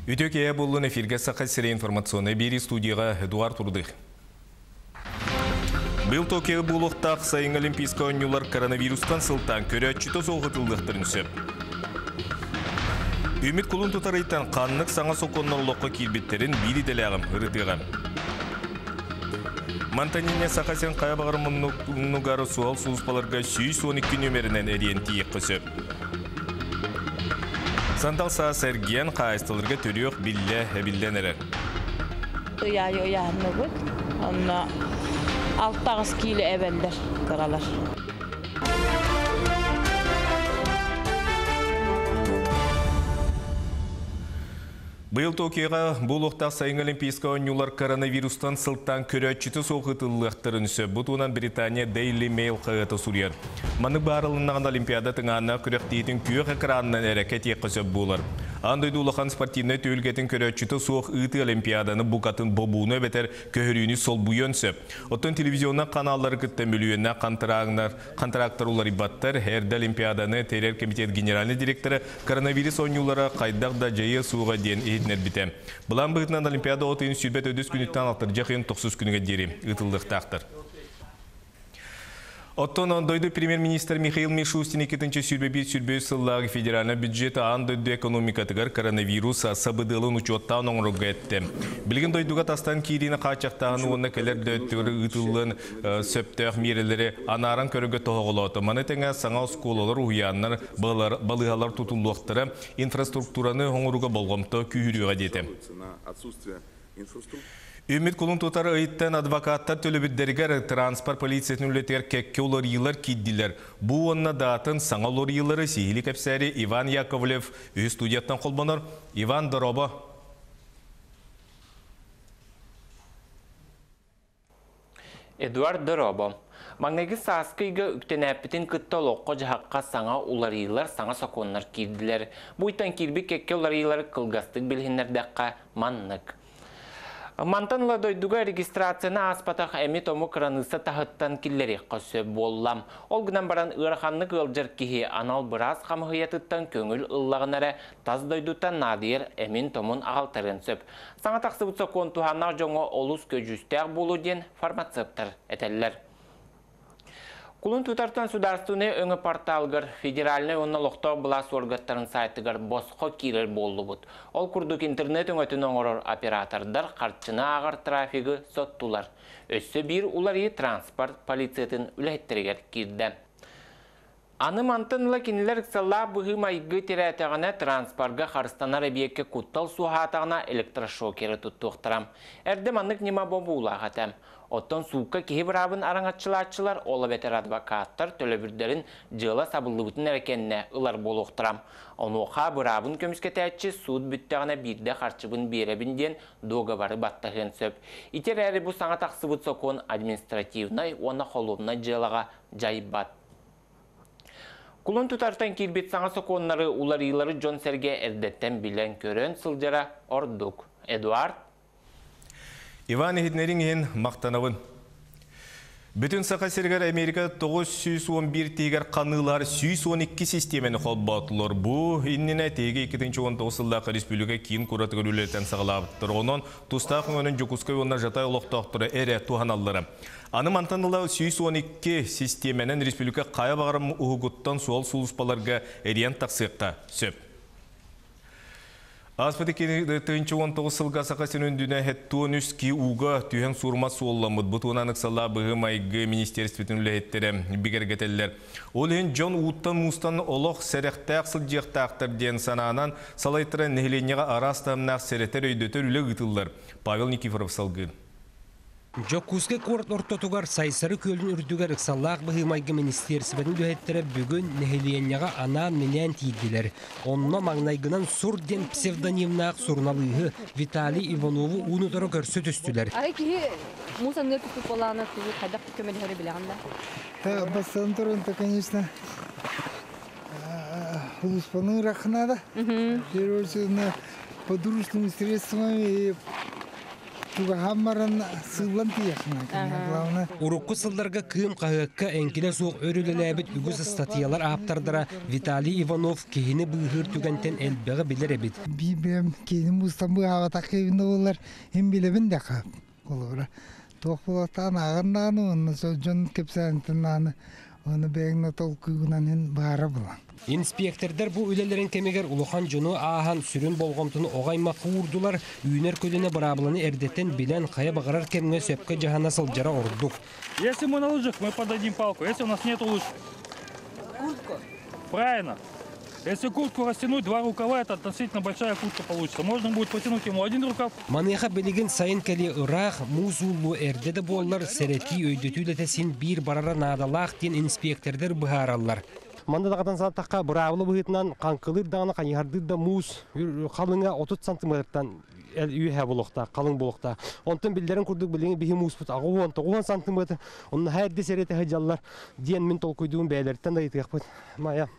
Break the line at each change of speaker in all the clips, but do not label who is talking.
Үтөкея болын эфирге сақасыры информационный бері студияға Эдуард Урдых. Бұл Токио бұлықтақ сайын олимпийска ойнулар коронавирустан сылтан көрі отчыты соғытылдықтырын сөп. Үміт құлын тұтарайтан қаннық саңа соқоннан лоққа келбеттерін бері дәләғым ұрытыған. Мантанине сақасырын қая бағыры мұнығары суал сұлыспаларға 112 нөмерінен әрен тиек қысып. Сандалса сәрген қайыстылырға түріөк білден әрі.
Ұяны бұд, онына алттағыз кейлі әбәлдер тұралар.
Бұл Токиоға бұлықтақ сайын олимпийска ойнулар коронавирустан сылттан көрі отчыты соғытылықтырын сөп. Бұтуынан Британия Daily Mail қағыты сұрияр. Маны барылынаған олимпиада тыңағына күректейтін күйек экранынан әрекет еқі сөп болар. Андойды улахан спортивны төлгетін көрі отчыты соқ ұйты олимпиаданы бұқатын бобуыны бәтер көхіріні сол бұйын сөп. Оттан телевизионна каналлары күтті мөлуенна қантарақтар олар ибаттар, әрді олимпиаданы терер комитет генеральный директоры коронавирус ойнулары қайдақ да жайы суға ден бітем. Бұлан бұғытынан олимпиада отын сүрбет өдіс күніттен ақтыр жақын 90 күніге дері ұтылдықтақтыр. Оттон ондойды премьер-министр Михаил Мишустин 2-ші сүрбе сыллағы федеральный бюджеті андойды экономикатығар коронавирус сабыдылын учеттан оңырғы әтті. Білген дойдуға тастан кейдені қачақтағын оны кәлер дөттігірі ұтылын сөптіғ мерелері анаран көрігі тоғылауды. Маны тәңі саңа сколалар ұяңнар балығалар тұтылуқтыры инфраструктураны оңыруға болғымты күйіріға деті. Үміт құлын тұтары ұйттан адвокаттар төлібіддергер транспорт полициясының үлетер кәкке олар елар кедділер. Бұл онына датын саңа олар елары сейілі кәпсәрі Иван Яковлев өз студияттан қолбаныр. Иван Доробо.
Эдуард Доробо. Маңнегі саскайға үктен әппетін күтті олыққа жағаққа саңа олар елар саңа соқонлар кедділер. Бұйттан келбі кәкке олар елары қылғастық білгендердәққа маннық. Мантанла дойдуга регистрацияны аспатақ әмі тому кранысы тағыттан келлері қасы боллам. Ол гынан баран ұрақанлық ылжыр кеге анал біраз қамығыятыттан көңіл ұллағынары таз дойдуттан надиер әмін томын ағалтарын сөп. Саңа тақсы бұтса контуғанақ жоңы олыс көжістәқ болу ден фармацевтар әтәлілер. Кулын тұтартан сударстуны өңі порталғыр федеральный онналықта бұлас орғаттарын сайтығыр босқо керер болу бұд. Ол күрдік интернет өңетін оңырыр оператордар қарчына ағыр трафигі соттулар. Өссі бір улар транспорт полициятын үләйттірігер керді. Аны мантынлы кенілер қсалла бұғы майғы терәтіғіне транспорға қарыстанар әбиекке күттал суғатағына электрошокері тұттуқтырам. Әрдім анық нема бобу ұлағатам. Оттан суыққа кейбір абын араңатчылар олы бәтер адвокаттар төлөбірдерін жылы сабылы бұтын әрекенне ұлар болуқтырам. Онуға бір абын көміскеті әтші суд бүттіғіне бірді қарчыбын беребінден доға бары баттағын сөп. Итер әрі бұл саңа тақсы бұт сокон административнай, оны қолуына жылыға жай бат. Кулын тұтартан келбет саңа соконлары улар елары Джон Серге әрдеттен білен көрін сылжара ордук. Эдуард.
Иван Эхиднерин мақтанауын. Бүтін сақасырғар Америка 911 тегер қанылар 112 системені қолбатылар. Бұл инніне теге 2019-лағы республика кейін құратығыр үлелеттен сағалабыттыр. Онын тұстақын оның жүкізкай онына жатай олықтақтыры әрі туғаналары. Аны мантанылы 112 системенің республика қая бағырым ұғыттан суал сұлыспаларға әрен тақсықта сөп. Аспеті 2019 сылға сақасын өндіне әттуын үскі ұға түйен сұрма суолламыд. Бұтуынан ұқсала бұғы майғы министерстветін үләйттері бігергетелер. Ол ең Джон Уттан мұстан олық сәріқті ақсыл жиқтақтыр ден сананан салайтыры нәхіленеға арастамнақ сәреттер өйдетер үлі ғытылар. Павел Никифоров салғын.
Жоккузге корт ортотугар сайсары көлін үрдігер ықсаллақ бұғымайғы министерсібінің дөйеттері бүгін нәхелиенняға ана менен тейділер. Онына маңнайғынан сұр ден псевдонимнақ сұрналығы Виталий Иванову ұнытыры көрсі түстілер.
Ай кеге мұсанғы түтіп болағына түзі қайдақ көмелері білеғанда?
Бастан тұрынты, конечно, ұлыспаның рақынада. Подручными средствами туга хаммаран сыллан тияхна. Главное.
Урукку сылдарга кыым кахыкка энкиле суох өрүлеләбит үгүз статьялар аптардыра Виталий Иванов кихини быгыр түгентен элбеги билер эбит.
Бибем кейин мустан бу авата кейин олар hem билебин да кап. Олора. Тохлотан агырнаны онны жон кепсантынан оны бегне толкугунан бара була.
Инспектордар бу үлелерин кемегер улухан жону аахан сүрүн болгомтуну огаймакы урдулар, үйнер көлүнө барабыланы эрдеттен билен кая багарар кемге сөпкө жахана сылжара ордук.
Если мы на лыжах, мы подадим палку. Если у нас нет лыж... Куртку. Правильно. Если куртку растянуть, 2 рукава, это относительно большая куртка получится. Можно будет потянуть ему 1 рукав.
Маныха билигин сайын кали ырах музуллу эрдеде боллар серети өйдөтүлетесин бир барара надалах ден инспектордар быхараллар. Манда дагатан сааттакка быраабылы быхытынан канкылыр дагана каньярдыр да муз калыңа 30 сантиметрдан үйе болокта, калың болокта. Онтон билдерин курдук билиңи бихи муз бут агы 10 сантиметр. Онна хайрды серете хажаллар диен мин толкуйдуун бээлерден да итекпит. Мая.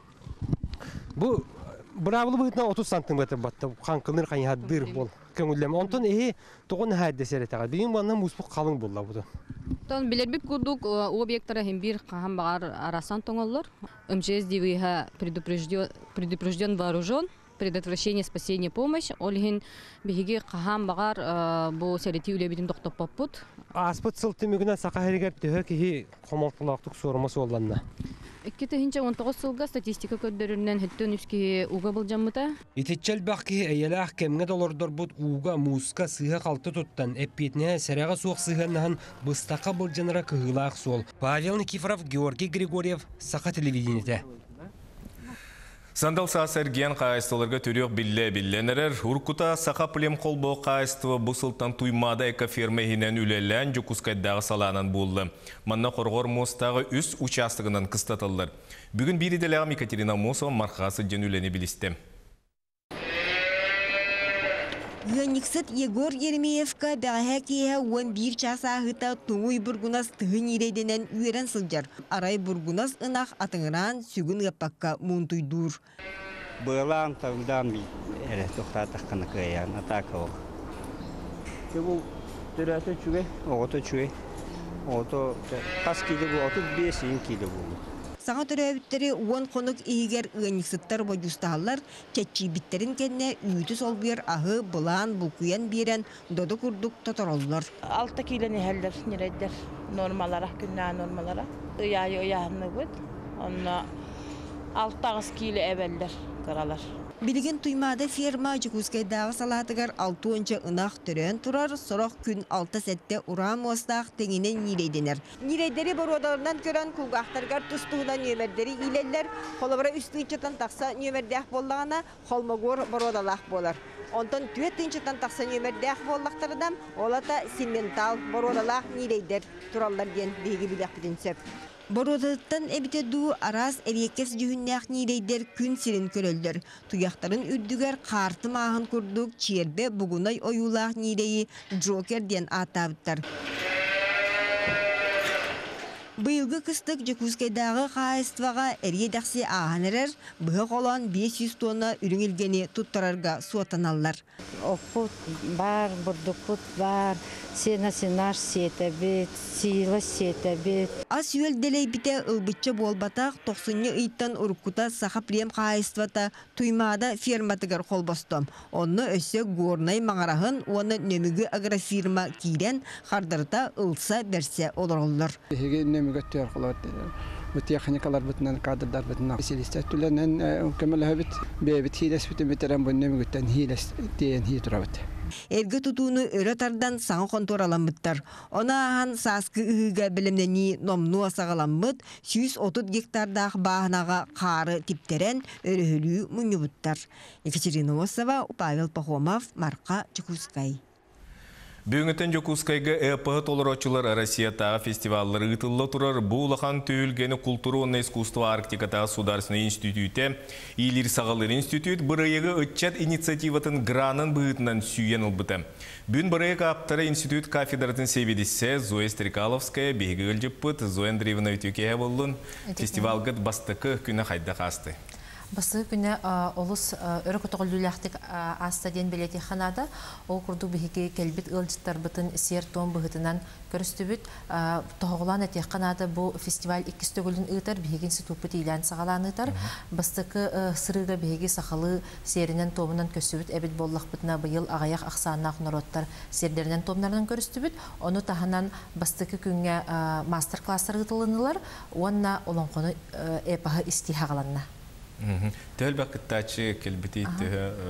Бу быраабылы быхытынан 30 сантиметр батты. Канкылыр каньярдыр бол. Көңүллем. Онтон тогон хайрды серетега. Бигин банна муз бут калың болла бутун.
Тон билербик курдук объекттара hem bir кахам багар арасан тоңоллор. МЧС дивиха предупрежден вооружен, предотвращение, спасение, помощь. Олхин бихиги кахам багар бу серети үлебитин токтоп поппут.
Аспыт сылтымыгына сака херегер төһө кихи комолтулактык сорумасы болланна.
Иккете хинче 19 сылга статистика көддөрүнөн хөттөн үски уга булжаммыта.
Итичел бакки эйелах кемге долордор бут уга муска сыга калты туттан эппетне серега суох сыганнан быстака булжанара кыгылак сол. Павел Никифоров, Георгий Григорьев, Саха телевидениете.
Сандал сасерген қайыстыларға түрек билленерер. Уркута сақа пілем қолбо қайыстығы бұсылтан туймада эко ферма хинен үлелен жүкускайдағы саланан болды. Манна қорғор мостағы үс участығынан қыстатылыр. Бүгін бириделәғым Екатерина Мосова марқасы жен үлені білісті.
Гönniksет Егор Еремеевка бәғәк тейе 11 часа ғыта туңуй бургунас тұғын ерейденен үйерен сылжар. Арай бургунас ынақ атыңыран сүгін ғаппаққа мұнтуйдур.
Бұлан таудан бей әрі тоқтатық қаны қиян атақа ол. Бұл түрәті чүге, оғыты чүге. Қас кейді бұл, 35 кейді бұл.
Саңа төрәбіттері 10 қонық егер ұғынықсыттар бойыстағалар, чәтчі біттерін кәнне үйті солбүйер ағы бұлан бұлкуян берен доды күрдік тұтыролылар.
6 килоны әлдер, нерейдер, нормалара, күнна нормалара. Ұяғыны бұд, онна 6 кило әбәлдер қыралар.
Билген туймада ферма Жукускайдағы салатығар 6-ынчы ынақ түрен тұрар, сұрақ күн 6 сәтте урам остақ теңінен нирейденер. Нирейдері бородаларынан көрен күлғақтарғар тұстығынан нөмердері илелер, қолыбыра үстіңчітан тақса нөмердәқ болағына қолмығыр бородалақ болар. Онтан түеттіңчітан тақса нөмердәқ болақтарыдам, олата симментал бородалақ нирейдер тұралар ден бейгі білек бітін сөп. Бородаттан әбіте ду арас әрекес жүхіннәқ нирейдер күн сирин көрөлдір. Туяқтарын үрдігер қарты мағын күрдік чербе бұғынай ойулақ нирейі Джокер ден атабыттар. Бұйылғы кыстық Жукускайдағы қайыстываға әргедақсы ағанырыр, бұғы қолан 500 тонна үріңілгені тұттарарға суатаналар.
Опут бар, бұрдықпут бар, сена-сенар сеті бет, сила сеті бет.
Ас үйел делей біте ұлбытчы болбатақ 90-ні ұйттан ұрыққыта сақа прем қайыстывата туймада ферматығар қолбастым. Оны өсі горнай маңарағын, оны нөмігі агрофирма кейден қардырыта ұлса берсе олар.
Götür kolay. Bu teknikler bütünden kadrlar bütünden siliste tülen kemal habit bebit hiles bütün bitiren bu nemi gütten hiles diyen hitravet.
Erge tutuunu öğretardan sağı kontor alamıttar. Ona ahan saskı ıhıga bilimdeni nomnu asağalamıt, 130 hektardak bağınağa qarı tipteren örühülü münyubuttar. Екатерина Мосова, Павел Пахомов, Марқа Жукускай.
Бүгінтен Жукускайға эпығы толырочылар Россиятағы фестиваллары ұтылы тұрар бұлақан түйілгені культуронный искусство Арктикатағы Сударственный институте, Илир Сағалыр институт бұрайығы үтчат инициативатын гранын бұғытынан сүйен ұлбыты. Бүгін бұрайығы аптары институт кафедратын севедіссе Зоя Стрекаловская бейгі ғылжып бұд, Зоя Андреевна өтекеге болын, фестивалғыт бастықы күні қайда қасты.
Басы күнә олыс өрөк отоғылдулақтық астаден білеті қанада, ол күрді бігі кәлбіт ұлжыттар бұтын сер тон бұғытынан көрістібіт. Тоғылан әте қанада бұл фестиваль 2 төгілін ұйтар, бігін сытупыт илән сағалан ұйтар. Бастықы сырыға бігі сақалы серінен тобынан көсібіт, әбіт боллақ бұтына бұйыл ағаяқ ақсанақ нұроттар сердерінен тобнарынан көрістібіт. Оны тағынан бастықы күнге мастер-кластар ұтылынылар, онына олонқоны әпағы истихағаланна.
Тәлбәк кыттачы келбетейті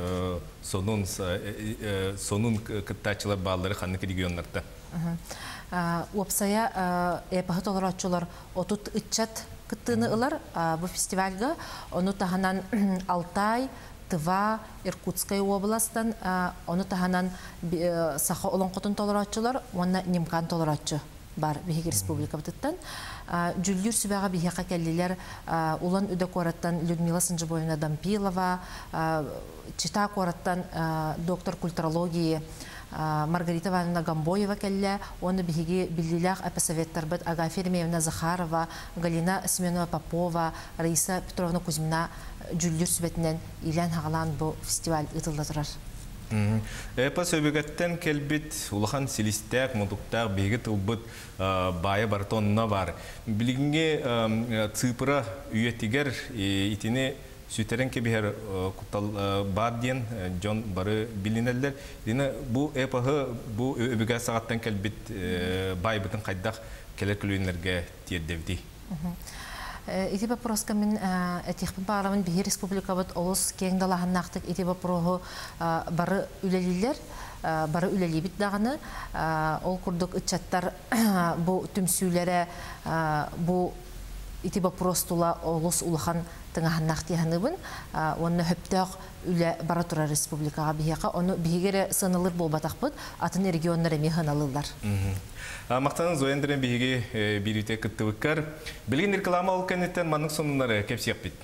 сонун кыттачылар баллары қанны регионларда?
Опсая эпахы толырачылар отут ытчат кыттыны ылар бұл фестивальға. Оны тағынан Алтай, Тыва, Иркутская областан, оны тағынан Саха олонқотын толырачылар, оны Немкан толырачы бар Бехеги Республика бұтыттан. Жүлдер сүбәға бейхақа кәлілер улан үді қораттан Людмила Санжыбойна Дампилова, Чита қораттан доктор культурологии Маргарита Ивановна Гамбоева кәлі, оны бейхеги білділәқ әпісоветтар бұд Агафья Ремеевна Захарова, Галина Семенова Попова, Раиса Петровна Кузьмина жүлдер сүбәтінен илән хағалан бұл фестиваль ұтылды тұрар.
Эпа сөбігеттен келбет улахан селистәк, мұдықтақ, бейгі тұлбыт бая бар тонына бар. Білігінге цыпыра үйеттігер итіне сөйтерен кебігер құттал бар дейін жон бары білінелдер. Бұл эпағы бұл өбігі сағаттан келбет бай бұтын қайдақ келер күлуінлерге тиеддевді.
Ити вопроска мен этихпен парламент Бехи Республика бут олус кең далаханнактык ити вопросу бары үлелилер, бары үлелибит даганы, ол курдук ытчаттар бу түмсүләре бу ити вопрос тула олус улахан тыңаханнакты ханыбын, оны хөптөк үле бара тура республикага бихека, оны бихигере сынылыр болбатакпыт, атын регионнар эми ханалылар.
Мақтанын зояндырын бейге беруте күттівіккар. Білген реклама олқанеттен маның сонынлары кәпсияқ бет.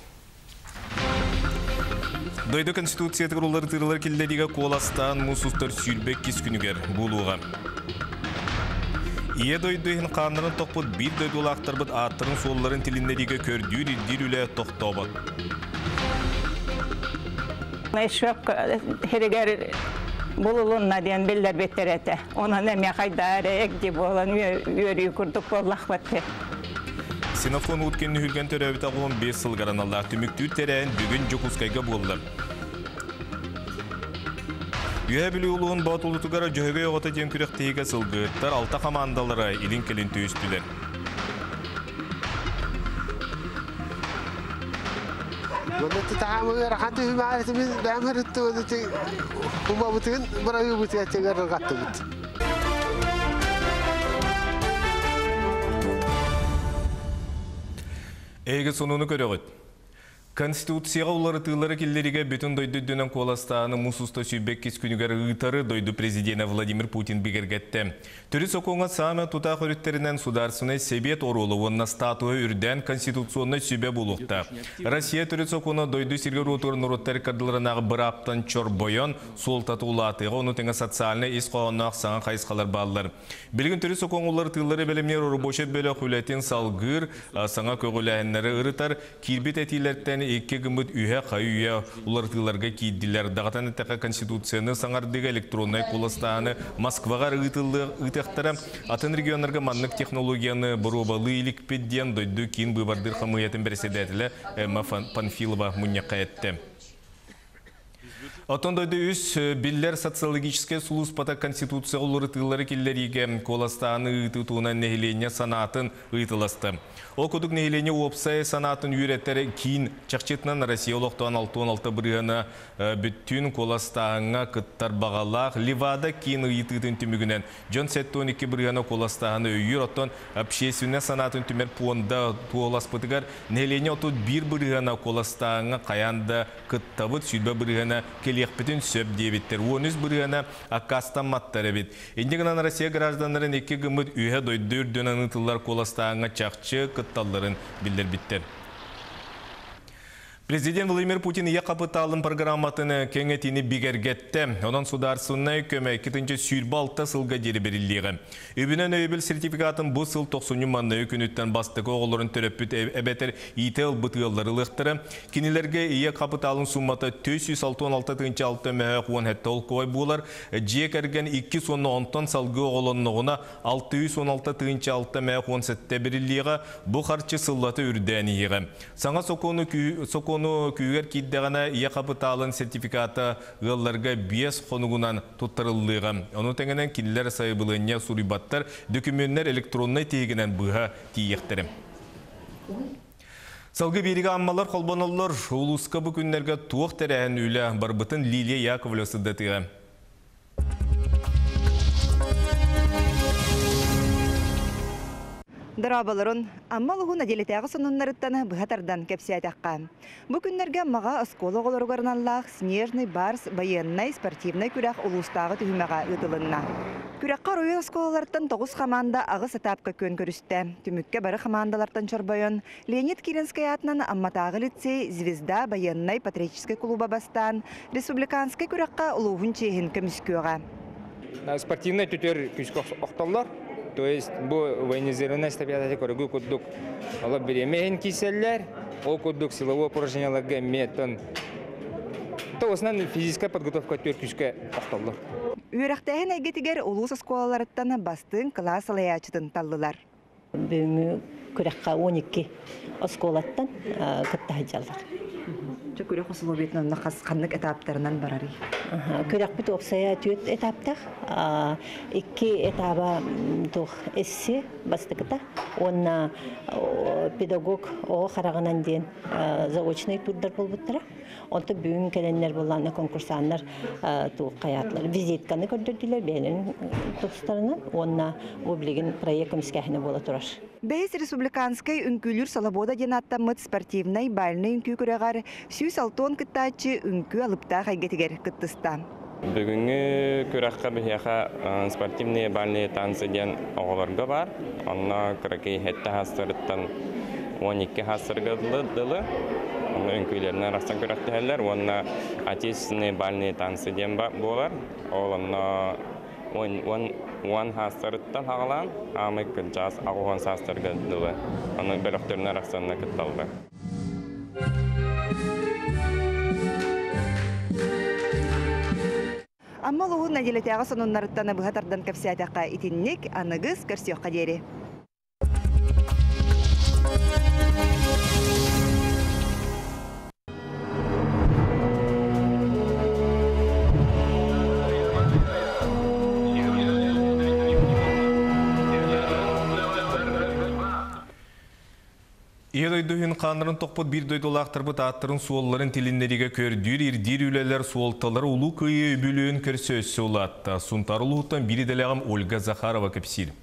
Дойды Конституция тұрулары тырылар келдеріге қоластан мұсустар сүйілбек кес күнігер болуға. Ие дойдыйын қанырын тоқпыд бір дойды олақтар бұд аттырын солларын тіліндеріге көрдүйір еддер үлі тоқта бұд.
Эшвек херегер булулунна диен беллер беттерете. Она неме хайдар экди болан үйөрүй күрдік боллақ бәтте.
Синофон өткенні хүлген төрәбіт ағуын 5 сылғаран Аллах түміктүр тәрәйін бүгін Жокускайға болды. Үйә білі ұлығын батылы тұғара жөйге оғыта ден күрек тейге сылғыттар алта қамандалары илін келін түйістілер.
Wadda taxaamul raxantu fi maarata min daamaratu wadda uma butin barayu butin atagar ragatut.
Эйге сонуны көрөгөт. Конституцияға улары тылары келлеріге бүтін дойды дөнен қоластаны мұсуста сүйбек кес күнігер ұйтары дойды президенті Владимир Путин бігергетті. Түрі соқуңа саме тұта қөріттерінен сударсыны себет орулуынна статуы үрден конституционны сүйбе болуқта. Россия түрі соқуына дойды сергер отыр нұроттары кардыларынағы бір аптан чор бойон солтаты улатыға оны теңі социалны ес қоғаннақ саңа қайысқалар балылар. Білгін түрі соқуң улары тылары бәлемнер ұрыбошет бөлі құлетін салғыр саңа көгіләйінлері ұрытар кирбет әтилерттен екі гүмбіт үйе қайуя улартыларға кейділер. Дағатан әттіға конституцияны саңардығы электронной қоластағаны Москваға ұйтықтары атын регионларға маннық технологияны бұрубалы илікпедден дойды кейін бұйбардыр қамыятын берседетілі Эмма Панфилова мұнеқа әтті. Отон дойды үс биллер социологическая сулуспата конституция олары тылары келлериге коластаны ұйтытуына нехилене санатын ұйтыласты. Ол күдік нехилене опсай санатын үйреттері кейін чақчетінен Россия олықтан 6-16 бірғаны бүттін коластағыңа күттар бағалақ Ливада кейін ұйтытын түмігінен Джон 7-12 бірғаны коластағыны үйір оттан общественне санатын түмер пуында туоласпытығар нехилене отут бір бірғаны коластағыңа қаянда күттабыт сүйбі бірғаны келеқпетін сөп дебеттер. Оныз бірғаны аққастан маттары бет. Ендігінен Россия гражданларын екі гүміт үйе дойды үрден ұтылар коластағыңа чақчы күтталарын білдер біттер. Президент Владимир Путин ия капыталын программатыны кеңетini бигергетті. Онан сударсынна көмек кетінче сүйрбалта сылға дері берілдігі. Өбінен өйбіл сертификатын бұл сыл 90 манна өкінеттен бастығы оғыларын төрөппіт әбетер ител бұтығылары лықтыры. Кенелерге ия капыталын сумматы 466 мәйіқ 10 хетті олқой болар. Жек әрген 2 сонны 10 салғы оғылынығына 616 мәйіқ 10 сәтті берілдігі бұл қарчы сыллаты үрдәнеге. Саңа соқоны күйгер кейддіғана ия қапыталын сертификаты ғылларға 5 қонуғынан тұттырылдыға. Оны тәңінен келілер сайыбылыня сурибаттар документтер электронной тегінен бұға тиектірі. Салғы берігі аммалар қолбанылар ұлысқа бұл күнлерге туық тәрәхін үйлі барбытын Лилия Яковлева сыддатыға.
Дырабаларын аммалығын әделетәғі сонунларыттаны бұғатардан кәпсиятаққа. Бұл күнлерге маға осколы оларғарналлақ снежный, барс, военный, спортивный күрәқ ұлыстағы түхімеға ұтылынна. Күрәққа ройын осколаларттан 9 команда ағыс этапқа көн көрісті. Түмікке бары командаларттан чорбайын Леонид Киринскай атынан амматағы лицей, звезда, военный, патриотический клуба бастан, республиканский күрәққа ұлуғын чейін көміскеуға.
Спортивный түтер күскі оқталар. То есть, бұл военизированный стабилизация көрігі күддік олар беремейін киселлер, ол күддік силовой упражненияларға метон. То осынан физическая подготовка түркішке ақталыр.
Үйрақтайын әйгетігер ұлыс осколаларыттаны бастың класс алаячытын таллылар.
Бөңі күрәққа 12 осколаттан күтті хаджалар.
Күрәқ осылы бетінің қанық этаптарынан барары.
Күрәқ біт оқсая түйет этаптақ. 2 этаба әссе бастықыта. Онна педагог оғы қарағынан дейін заочный турдар бол бұттыра. Онты бүгін кәленлер болғаны конкурсанлар қаятлар. Визитканы көрдірділер бәлін тұстарынан. Онна облеген проект көміскәхіні бола тұрар.
Бәйіз республиканскай үнкүлір салабода денаттамыт спортивнай бәліні үнкү көріғар сүйс алтон кыттачы үнкү алыпта қайгетігер кыттыста.
Бүгінгі көріққа бігеға спортивные бәліні танцы ден оғыларға бар. Онна күрәкей хетті хастырыттан 12 хастырғылы. Онна үнкүлеріне растан көріқті әлілер. Онна отечественные бәліні танцы ден болар. Олына 10 хастырыттан ағылан, амы күнчас ағуған састырғылы. Оның бөліқтеріне растанына күтталды.
Амма луғын әделетәғі сонунларыттаны бұғатардан кәпсиятаққа итіннік анығыз көрсіоққа дері.
Едойдуын қанырын тоқпыт бір дойдолақтырбыт аттырын суолларын тілінлеріге көрдір, ирдир үлелер суолталары ұлу көйе өбілуін көрсөсі олатты. Сұнтар ұлуғыттан бірі дәләғым Ольга Захарова көпсір.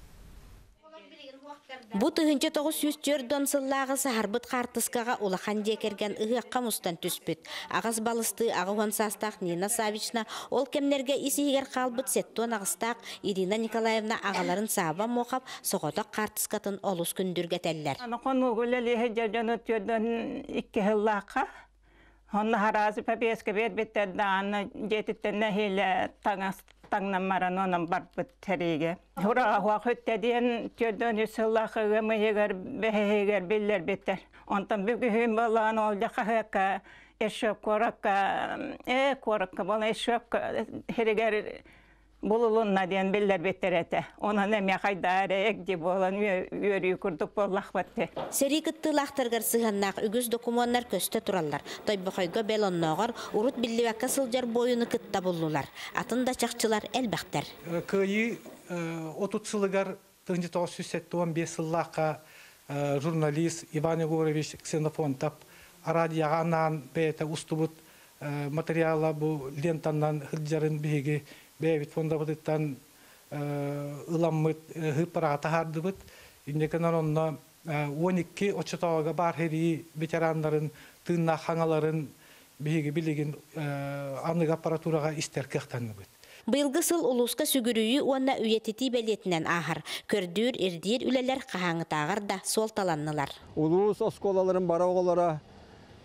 Бу тыгынча 900 дон сыллағы сахарбыт қартысқаға улахан декерген ұғыққа мұстан түспіт. Ағыз балысты ағуан састақ Нина Савична ол кемнерге исігер қалбыт сеттон ағыстақ Ирина Николаевна ағаларын саба моқап соғатақ қартысқатын олыс күндіргетеллер.
Анықон ұғылы жаржаны түрден 2 жыллаққа. Онны харазы пәпеске бет-беттерді аны жетіттенне хейлі таңнан маран онын барбыт тәреге. Хураға хөттәден түрден үсіллақығы мұйығыр бәхегер білдер беттер. Онтан бүгіхін болған ол жаққа әшөп қорыққа болын әшөп херегер бұлылынна ден білдер беттер әті. Онын әме қайдар әкде болын өрі күрдік болақ бәтті.
Сері күтті лақтырғыр сығаннақ үгіз документтар көсті тұралар. Тойбақойға белонноғыр ұрут білдівәкка сылжар бойыны күтті болулар. Атында чақчылар әлбәқтер.
Күйі 30 сылығар 1975 сыллаққа журналист Иван Егорович Ксенофонтов арадияғанан бәйті ұстыбыт материала бұл лентаннан хылжарын бейге бәйбіт фонда бұдыттан ұламмыт ғыппарата хардыбыт. Индекенен онна 12 очытауға бар хері ветерандарын, тыңна хаңаларын бейге білеген анық аппаратураға істер кектаныбыт.
Быйылгы сыл улуска сүгүрүйі онна үйетети белетінен ахар. Көрдүр, ирдир үлелер қағаңы тағыр да сол таланнылар.
Улус осколаларын бара оғалара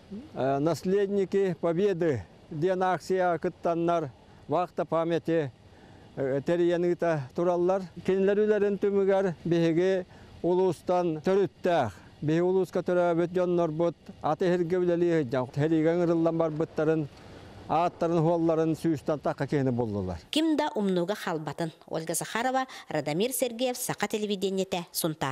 наследники Победы, ден акция кыттаннар, вақта памяти терияныта тураллар. Кенлерүлерін түмігер беге улустан төріттәқ. Беге улуска төрәбет жоннор бұт, аты хергевлелі жан, хереген ырылдан бар бұттарын, аттарын хуалларын сүйістан таққа кені болдылар.
Кимда умнуга халбатын. Ольга Захарова, Радамир Сергеев, Сақа телевидениете, Сунтар.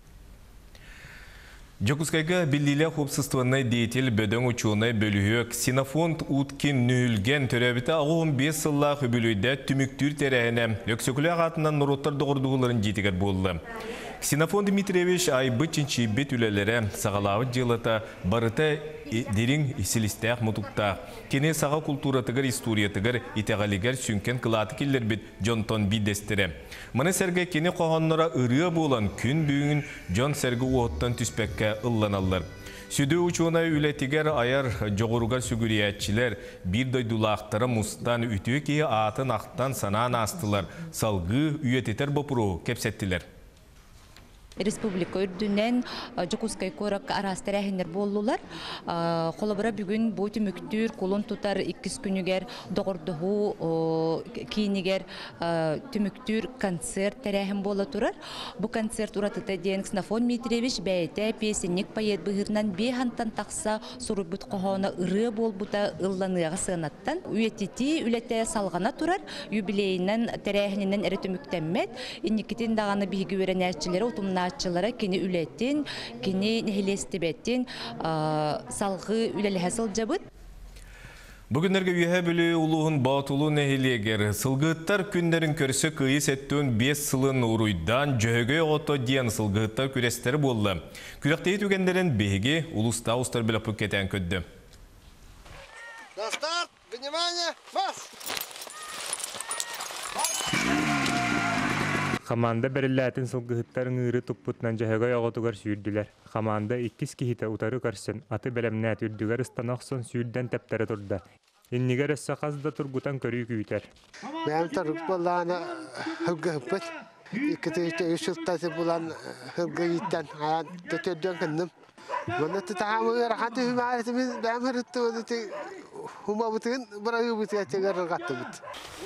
Жокускайга биллиле хопсыстыванной деятель бөдөң учуынай бөлүгө Ксенофонт уткин нүүлген төрөбіті 15 сыллах өбілуйді түміктүр тәрәйіне өксөкілі ағатынан нұроттар доғырдығыларын жетігер болды. Ксенофон Дмитриевич айбы чинчи бет үлелері сағалауы жылыта барыта дерин селистәк мұтуқта. Кене саға культуратығыр, историятығыр, итеғалигер сүнкен қылаты келдер бет Джонтон бидестері. Мұны сәрге кене қоғанлара ұрыя болан күн бүйін Джон сәргі оғыттан түспәкке ұлланалар. Сүді учуына үлетігер аяр жоғыруғар сүгіриятчілер бір дойдулақтары мұстан үтіе кей атын ақтан санан астылар. Салғы үйететер бопыру кепсеттілер.
Республика үрдүнен Жокускай корак арастырахинер боллулар. Холобара бүгүн бу түмүктүр колон тутар 2 күнүгер догордугу кийинигер түмүктүр концерт терехин боло турар. Бу концерт уратыта ден Ксенофон Дмитриевич бәйте песенник поэт быгырнан бехантан такса сурубут кохона ыры болбута ылланыга сынаттан үйетити үлете салгана турар. Юбилейинен терехинен эре түмүктенмет. Инникитин даганы биги өренерчилери утумна Чылара кені үлеттен, кені нехелестебеттен салғы үлелі жабыт.
Бүгінерге үйе білі ұлығын батылу нехелегер. Сылғыттар күндерін көрсі күйіс әттен 5 сылын ұруйдан жөге оғыты ден сылғыттар күрестері болды. Күректей түгендерін беге ұлыста ұстар білі пүккетен көдді.
На старт! Внимание! Бас!
Хаманда берилләтин сылгыттарын ыры туппутнан жаһага яготугар сүйдүләр. Хаманда 2 кихите утары карсын аты белемнәт үрдүгәр станаксын сүйдән тәптәре турда. Иннигәр сақазда тургутан көрүй күйтәр.
Мен тарык болланы хыгыппыт. Икете үшүлтәсе булан хыгыйттан аян төтөдөн кындым. Моны тәһәмү рахаты химарәте мен бәмәртте өте хума бутын бараю бутя тегәр гатты бут.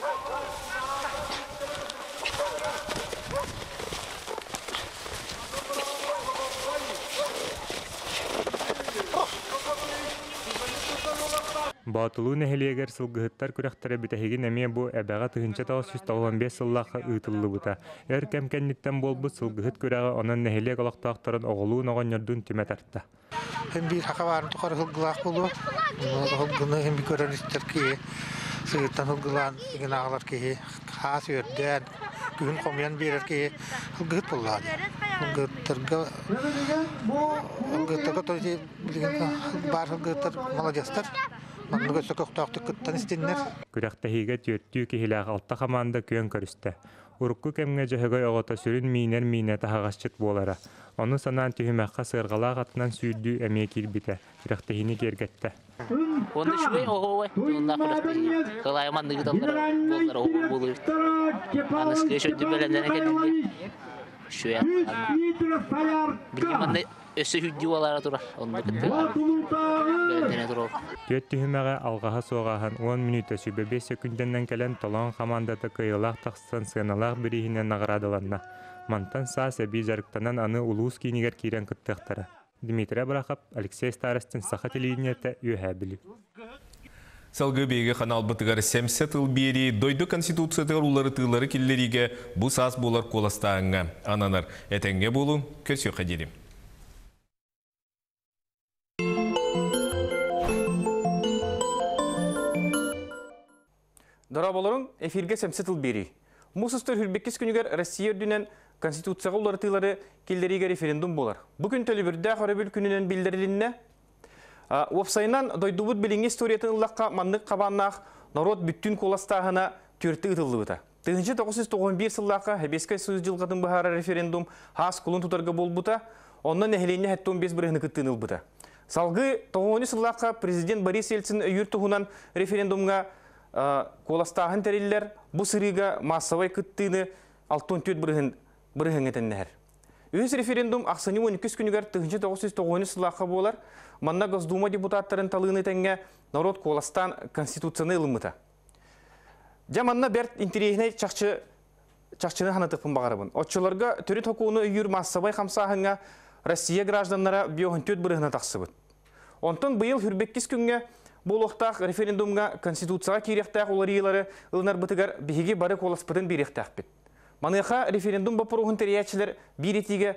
Батылу нәһелиегер сылгыттар күрәхтәре битәһиген әмие бу әбәгә тыгынча 995 сыллаха ытыллы бута. Әр кәмкәнниттән болбу сылгыт күрәгә анан нәһелие галактактарын оголуу ногоннордун тиме тартта.
Hem bir hakavarın tukar hılgılak bulu. Hılgını hem bir görünüştür ki sığıttan hılgılan igen ağlar ki has yörden gün komyan birer ki hılgıt bulladı. Hılgıttırga toysi bar hılgıttır malajastır. Manlı göçü köktağıtı kıttan istinler.
Күрәхтәһиге төттүү киһиләг алта хаманда көн көрүстә. Урукку кемге җәһәгә ягыта сүрин мине тахагасчыт болара. Аны санан төһмәккә сыргалак атынан сүйдү әмие кирбите. Күрәхтәһини кергәттә.
Онда шуй ой, онда күрәхтәһи. Кылай манды гыдалар болар булыр. Анысы шөтү беләндән кәдимде. Шуя. Билмәндә өсө хүддүләр турар. Онда
Төттүһмәгә алгаһа согаһан 10 минутта сүбе 5 секундтан кәлән толон командаты кыйлак таксын сыналак бирихинен наградаланна. Мантан сасы бизарктанан аны улус кинигер кирен кыттыктара. Дмитрий Брахов, Алексей Старостин, Саха телевидениете, Юхабили.
Салгы беге канал бытыгар 70 ыл бери дойду конституциятыгар улары тылары киллериге бу сас болар коластааңга. Ананар этенге болу көсө кадирим.
Дараболорун эфирге 70 ыл бери. Мусустар хүрбеккес күнүгер Россия дүнен конституцияга улары тылары киллериге референдум болар. Бүгүн төлөбүрдө хоробүл күнүнөн билдирилинне Уопсайнан дойдубут билинги историятын ыллакка маннык кабаннах народ бүттүн коластагына төртү ытыллыбыта. 1991 сыллакка Хебескай сөз жылгатын бахара референдум хас кулун тутарга болбута, оннан эхленне 15 бирыгны кыттынылбыта. Салгы 9 сыллакка президент Борис Ельцин өйүр тугунан референдумга коластагын териллер бу сырыга массовый кыттыны 64 бирыгын этеннер. Үз референдум ақсыны 12 күнігер 1990 сылаққа болар, манна Госдума депутаттарын талыны тәңге народ коластан конституцияны ылымыта. Жаманна бәрт интерегіне чақчыны ханатықпын бағарабын. Отчыларға төрет хокуыны үйір массабай қамсағынға Россия гражданлара биохынтөт бұрығына тақсыбыд. Онтын бұйыл хүрбеккіз күнге бұл оқтақ референдумға конституцияға керектәқ олар елары ылынар бұтығар бігеге бары коласпытын беректәқ бет. Маныға референдум бапырухын териячілер биретиге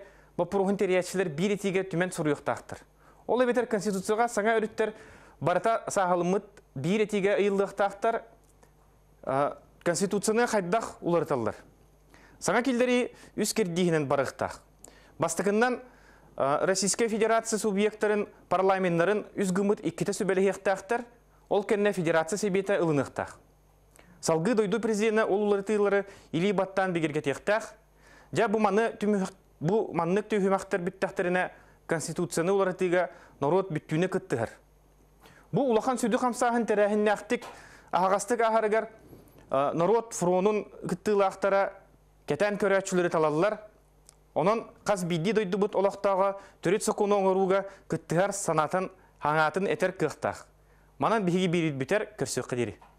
түмен сұруықтақтыр. Ол әбетер конституцияға саңа өріттер барыта сағалымыд биретиге ұйылдықтақтар конституцияны қайдақ ұларталар. Саңа келдері үз кердігінен барықтақ. Бастықыннан Российская Федерация субъекттарын парламенттарын үз гымыд иккеті сөбелігектақтар, ол кәнне федерация себеті ұлынықтақ. Салғы дойду президенті ол ұлартылары или баттан бегерге тектақ, жа бұл маннық түйімақтар біттақтарына конституцияны ұлартыға народ бүттүйіне күттігір. Бұл ұлақан сөйді қамсағын тәрәхінне ақтық ағастық ағарығар народ фронын күттілақтара кәтән көрәтшілері талалылар, онын қаз бидді дойды бұт олақтаға түрет соқуны оңыруға күттігер санатын, хаңатын әтер қықтақ. Манан бігі берет бітер көрсөк қедері.